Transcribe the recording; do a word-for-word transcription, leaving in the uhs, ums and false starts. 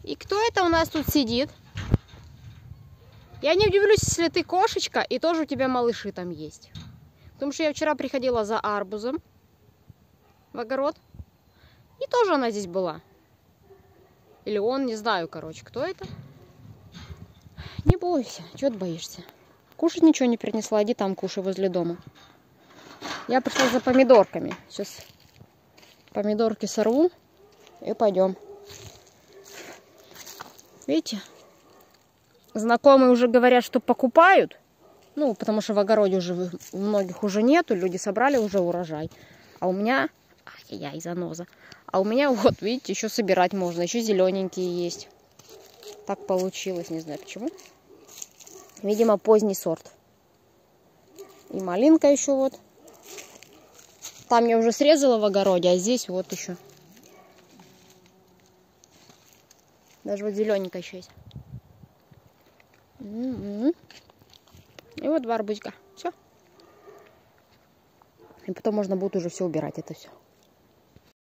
И кто это у нас тут сидит? Я не удивлюсь, если ты кошечка, и тоже у тебя малыши там есть. Потому что я вчера приходила за арбузом в огород. И тоже она здесь была. Или он, не знаю, короче, кто это. Не бойся, чего ты боишься? Кушать ничего не принесла, иди там кушай возле дома. Я пришла за помидорками. Сейчас помидорки сорву и пойдем. Видите? Знакомые уже говорят, что покупают. Ну, потому что в огороде уже у многих уже нету. Люди собрали уже урожай. А у меня... Ай-яй-яй, заноза. А у меня вот, видите, еще собирать можно. Еще зелененькие есть. Так получилось, не знаю почему. Видимо, поздний сорт. И малинка еще вот. Там я уже срезала в огороде, а здесь вот еще. Даже вот зелененькая еще есть. М-м-м. И вот два арбузика. Все. И потом можно будет уже все убирать, это все.